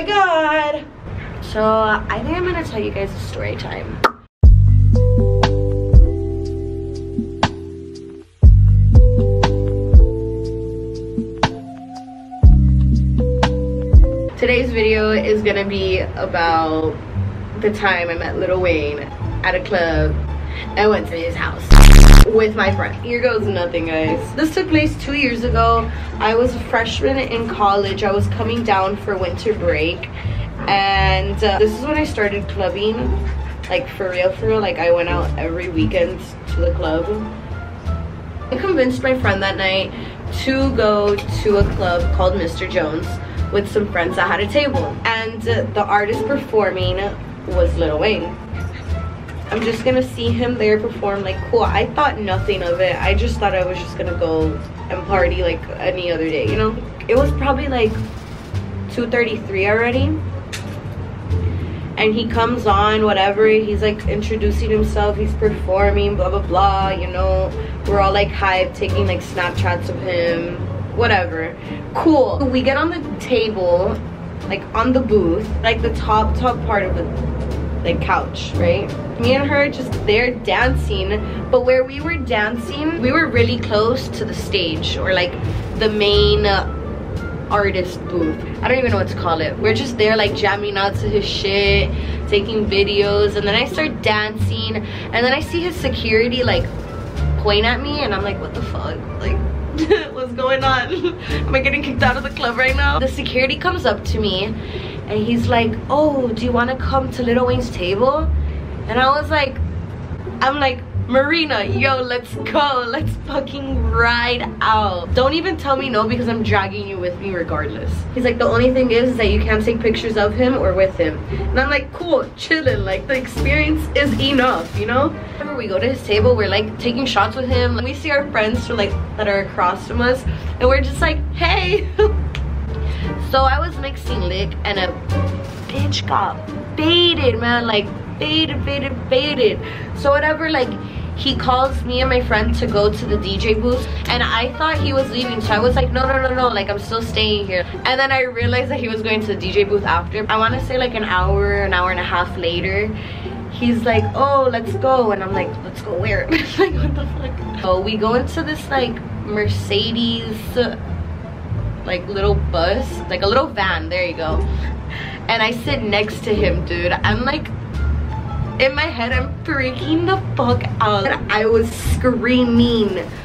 my god. So I think I'm gonna tell you guys a story time. Today's video is gonna be about the time I met Lil Wayne at a club and went to his house with my friend. Here goes nothing, guys. This took place 2 years ago. I was a freshman in college. I was coming down for winter break, and this is when I started clubbing, like for real. Like I went out every weekend to the club. I convinced my friend that night to go to a club called Mr. Jones with some friends that had a table, and the artist performing was Lil Wayne. I'm just gonna see him there perform, like cool. I thought nothing of it. I just thought I was just gonna go and party like any other day, you know? It was probably like 2:33 already, and he comes on, whatever, he's like introducing himself, he's performing, blah blah blah, you know? We're all like hyped, taking like Snapchats of him, whatever. Cool. We get on the table, like on the booth, like the top part of the like couch, right? Me and her just there dancing, but where we were dancing, we were really close to the stage, or like the main artist booth. I don't even know what to call it. We're just there like jamming out to his shit, taking videos, and then I start dancing, and then I see his security like point at me, and I'm like, what the fuck? Like, what's going on? Am I getting kicked out of the club right now? The security comes up to me and he's like, oh, do you want to come to Lil Wayne's table? And I was like, I'm like, Marina, yo, let's go, let's fucking ride out. Don't even tell me no, because I'm dragging you with me regardless. He's like, the only thing is that you can't take pictures of him or with him. And I'm like, cool, chilling, like the experience is enough, you know? Whenever we go to his table, we're like taking shots with him. We see our friends who, like, that are across from us, and we're just like, hey. So I was mixing lick, and a bitch got baited, man, like baited. So whatever, like, he calls me and my friend to go to the DJ booth, and I thought he was leaving, so I was like, no, like I'm still staying here. And then I realized that he was going to the DJ booth after. I want to say like an hour and a half later, he's like, oh, let's go. And I'm like, let's go where? Like, what the fuck? So we go into this like Mercedes like little bus, like a little van, there you go, and I sit next to him, dude. I'm like, in my head, I'm freaking the fuck out. I was screaming,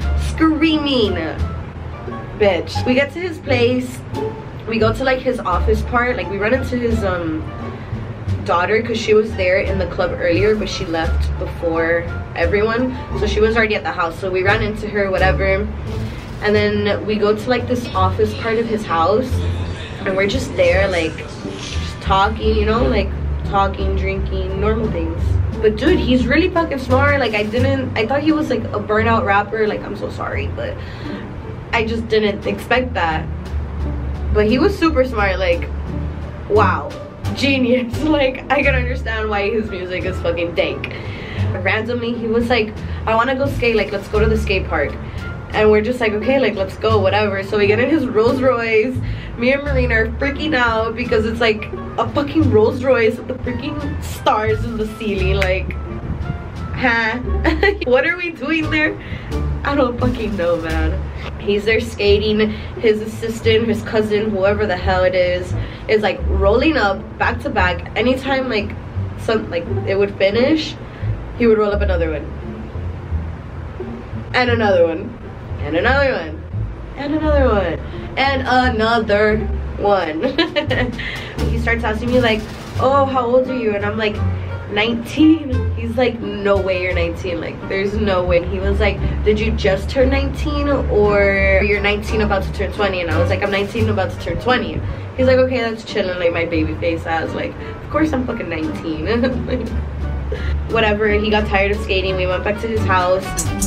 bitch. We get to his place, we go to like his office part, like we run into his daughter, because she was there in the club earlier, but she left before everyone, so she was already at the house. So we ran into her, whatever, and then we go to like this office part of his house, and we're just there like just talking, you know, like talking, drinking, normal things. But dude, he's really fucking smart. Like I thought he was like a burnout rapper, like I'm so sorry, but I just didn't expect that. But he was super smart, like wow, genius. Like I can understand why his music is fucking dank. Randomly he was like, I want to go skate, like let's go to the skate park. And we're just like, okay, like let's go, whatever. So we get in his Rolls Royce. Me and Marina are freaking out because it's like a fucking Rolls Royce with the freaking stars in the ceiling. Like, huh? What are we doing there? I don't fucking know, man. He's there skating. His assistant, his cousin, whoever the hell it is like rolling up back to back. Anytime like it would finish, he would roll up another one, and another one, and another one, and another one, and another one. He starts asking me like, oh, how old are you? And I'm like, 19. He's like, no way you're 19, like there's no way. And he was like, did you just turn 19, or you're 19 about to turn 20? And I was like, I'm 19 about to turn 20. He's like, okay, that's chilling, like my baby face ass. Like, of course I'm fucking 19. Like, whatever. He got tired of skating. We went back to his house,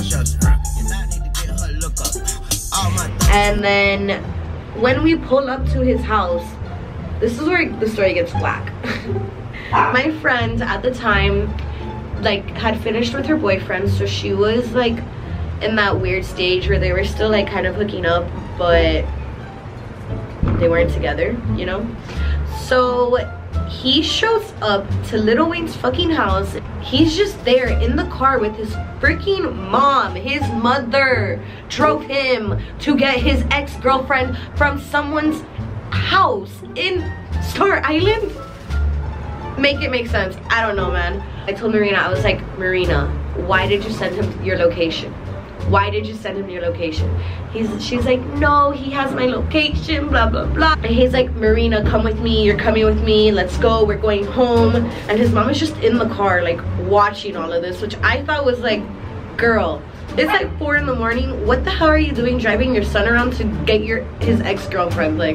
and then when we pull up to his house, this is where the story gets whack. My friend at the time like had finished with her boyfriend, so she was like in that weird stage where they were still like kind of hooking up, but they weren't together, you know. So he shows up to Lil Wayne's fucking house. He's just there in the car with his freaking mom. His mother drove him to get his ex-girlfriend from someone's house in Star Island. Make it make sense. I don't know, man. I told Marina, I was like, Marina, why did you send him your location? Why did you send him your location? She's like, no, he has my location, blah, blah, blah. And he's like, Marina, come with me. You're coming with me. Let's go. We're going home. And his mom is just in the car, like, watching all of this, which I thought was like, girl, it's like 4 in the morning. What the hell are you doing driving your son around to get his ex-girlfriend? Like,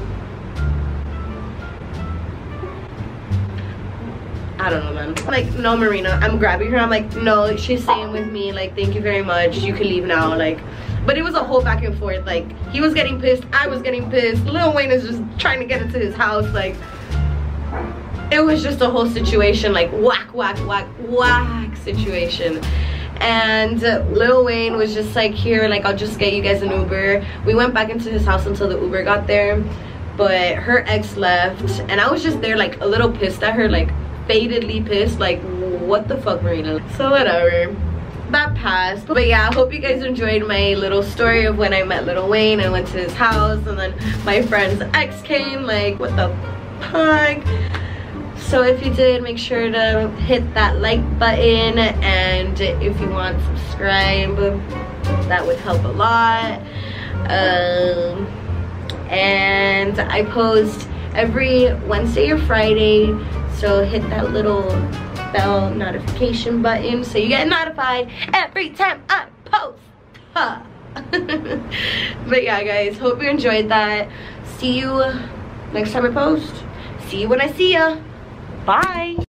I don't know, man. Like, no, Marina. I'm grabbing her. I'm like, no, she's staying with me. Like, thank you very much. You can leave now. Like, but it was a whole back and forth. Like, he was getting pissed. I was getting pissed. Lil Wayne is just trying to get into his house. Like, it was just a whole situation. Like, whack, whack, whack, whack situation. And Lil Wayne was just like, here, like, I'll just get you guys an Uber. We went back into his house until the Uber got there. But her ex left. And I was just there, like, a little pissed at her. Like, fadedly pissed, like, what the fuck, Marina? So whatever, that passed. But yeah, I hope you guys enjoyed my little story of when I met Lil Wayne and went to his house, and then my friend's ex came. Like, what the fuck? So if you did, make sure to hit that like button, and if you want, subscribe. That would help a lot. And I post every Wednesday or Friday, so hit that little bell notification button so you get notified every time I post. Huh. But yeah, guys, hope you enjoyed that. See you next time I post. See you when I see ya. Bye.